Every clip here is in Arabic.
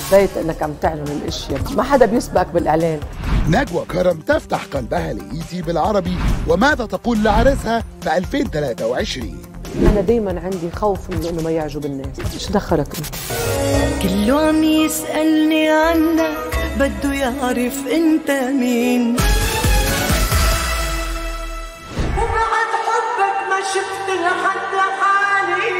حبيت انك عم تعلن الاشياء، ما حدا بيسبقك بالاعلان. نجوى كرم تفتح قلبها لإيتي بالعربي، وماذا تقول لعريسها في 2023؟ انا دايما عندي خوف من انه ما يعجب الناس. ايش دخلك انت؟ كله عم يسألني عنك، بده يعرف انت مين، وبعد حبك ما شفت لحد حالي.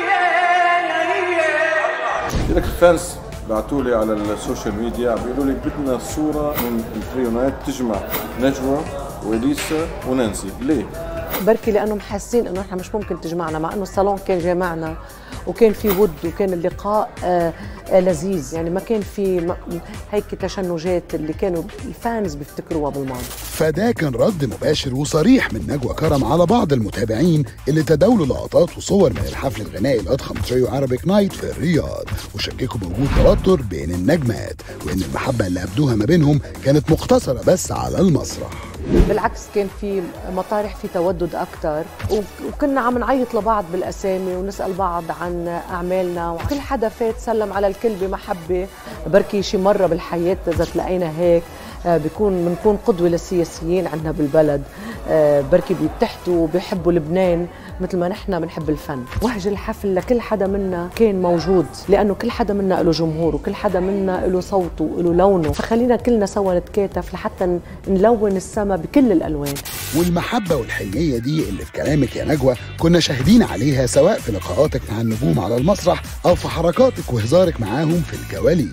لك الفانس بعثوا لي على السوشيال ميديا بيقولوا لي بدنا صوره من التريونات تجمع نجوى واليسا ونانسي، ليه؟ بركي لانهم حاسين انه احنا مش ممكن تجمعنا، مع انه الصالون كان جمعنا وكان في ود وكان اللقاء لذيذ، يعني ما كان في هيك تشنجات اللي كانوا الفانز بيفتكروها بالماضي. فده كان رد مباشر وصريح من نجوى كرم على بعض المتابعين اللي تداولوا لقطات وصور من الحفل الغنائي الأضخم تريو عربيك نايت في الرياض، وشككوا بوجود توتر بين النجمات، وإن المحبة اللي أبدوها ما بينهم كانت مقتصرة بس على المسرح. بالعكس كان في مطارح في تودد أكثر، وكنا عم نعيط لبعض بالأسامي ونسأل بعض عن أعمالنا، وكل حدا فات سلم على الكل بمحبة. بركي شي مرة بالحياة إذا تلاقينا هيك بنكون قدوة للسياسيين عندنا بالبلد، بركي بيتحتوا وبيحبوا لبنان مثل ما نحن بنحب الفن. وهج الحفل لكل حدا منا كان موجود، لأنه كل حدا منا له جمهور وكل حدا منا له صوته وله لونه، فخلينا كلنا سوا نتكاتف لحتى نلون السما بكل الألوان. والمحبة والحنية دي اللي في كلامك يا نجوى كنا شاهدين عليها سواء في لقاءاتك مع النجوم على المسرح أو في حركاتك وهزارك معاهم في الكواليس.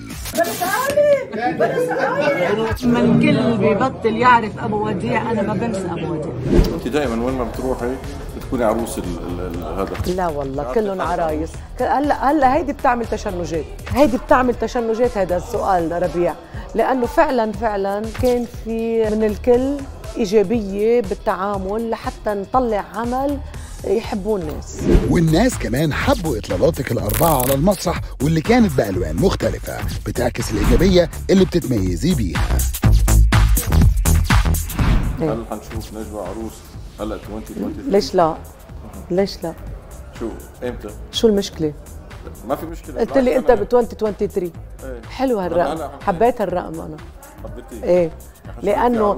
ما الكل بيبطل يعرف أبو وديع، أنا ما بنسى أبو وديع. انت دائما وين ما بتروحي بتكوني عروس هذا؟ لا والله كلهم عرايس. هلا هيدي بتعمل تشنجات، هذا السؤال ربيع، لأنه فعلا كان في من الكل إيجابية بالتعامل لحتى نطلع عمل يحبوه الناس. والناس كمان حبوا إطلالاتك الأربعة على المسرح، واللي كانت بألوان مختلفة بتعكس الإيجابية اللي بتتميزي بيها. هل حنشوف نجوى عروس هلا 2023؟ ليش لا؟ شو امتى؟ شو المشكلة؟ ما في مشكلة. قلت لي أنت ب 2023. ايه. حلو هالرقم، حبيت هالرقم أنا. حبيتيه؟ إيه، لأنه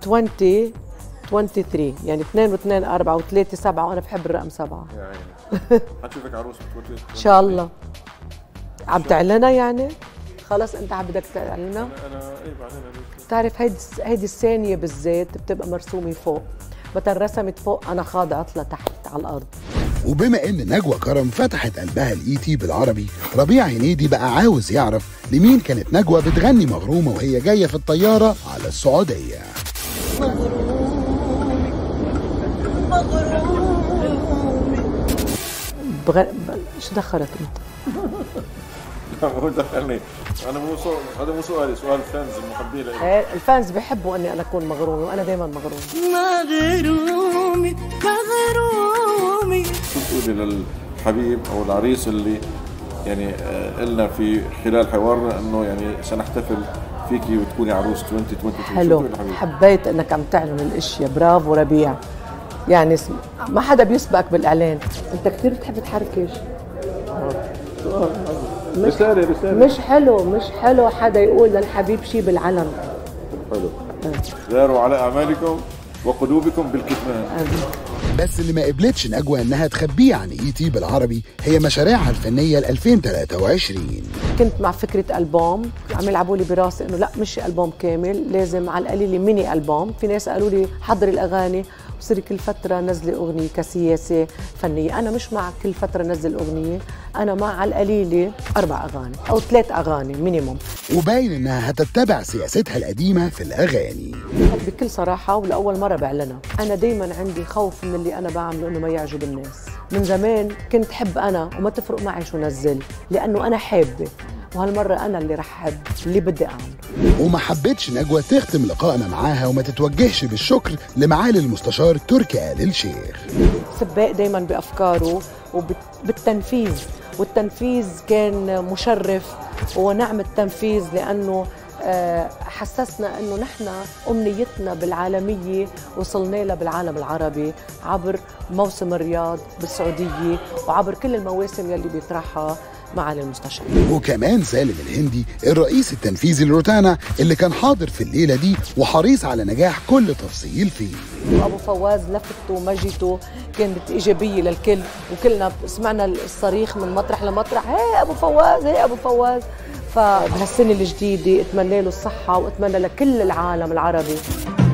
2023 يعني 2 و2 4 و3 7، وأنا بحب الرقم 7. يا عيني. حنشوفك عروس ب 2023 إن شاء الله. عم تعلنها يعني؟ خلص أنت بدك تعلنها؟ أنا إيه بعدين. بتعرف هيدي الثانية بالذات بتبقى مرسومة فوق، متى رسمت فوق أنا خاضعت لتحت على الأرض. وبما إن نجوى كرم فتحت قلبها لإيتي بالعربي، ربيع هنيدي بقى عاوز يعرف لمين كانت نجوى بتغني مغرومة وهي جاية في الطيارة على السعودية. إيش دخلك أنت؟ لا مو دخلني، أنا هذا مو سؤالي، سؤال الفانز المحبين لي. الفانز بيحبوا إني أنا أكون مغرومة، وأنا دائما مغرومة. مغرومي. شو بتقولي للحبيب أو العريس اللي يعني قلنا في خلال حوارنا إنه يعني سنحتفل فيكي وتكوني عروس 2023؟ حلو، حبيت إنك عم تعلن الأشياء، برافو ربيع. يعني ما حدا بيسبقك بالإعلان، أنت كثير بتحب تحركش. مش حلو حدا يقول للحبيب شي بالعلن. حلو. داروا على أعمالكم وقلوبكم بالكتمان. بس اللي ما قبلتش نجوى انها تخبيه عن إيتي بالعربي هي مشاريعها الفنيه ل 2023. كنت مع فكره البوم، عم يلعبوا لي براسي انه لا مش البوم كامل، لازم على القليل ميني البوم. في ناس قالوا لي حضري الاغاني وصيري كل فتره نزلي اغنيه كسياسه فنيه. انا مش مع كل فتره نزل اغنيه، انا مع على القليل 4 أغاني او 3 أغاني مينيموم. وباين انها هتتبع سياستها القديمه في الاغاني. بكل صراحه ولاول مره بعلنها، انا دائما عندي خوف من اللي انا بعمله انه ما يعجب الناس. من زمان كنت حب انا وما تفرق معي شو نزل، لانه انا حابه، وهالمرة أنا اللي رح أحب اللي بدي أعمله. وما حبتش نجوى تختم لقائنا معاها وما تتوجهش بالشكر لمعالي المستشار تركي آل الشيخ. سباق دايما بأفكاره وبالتنفيذ، والتنفيذ كان مشرف ونعم التنفيذ، لأنه حسسنا أنه نحن أمنيتنا بالعالمية وصلنا لها بالعالم العربي عبر موسم الرياض بالسعودية وعبر كل المواسم يلي بيطرحها معالي المستشار. وكمان سالم الهندي الرئيس التنفيذي لروتانا اللي كان حاضر في الليلة دي وحريص على نجاح كل تفصيل فيه. وأبو فواز لفته ومجيته كانت إيجابية للكل، وكلنا سمعنا الصريخ من مطرح لمطرح، هي أبو فواز هي أبو فواز. فبهالسنة الجديدة أتمنى له الصحة وأتمنى لكل العالم العربي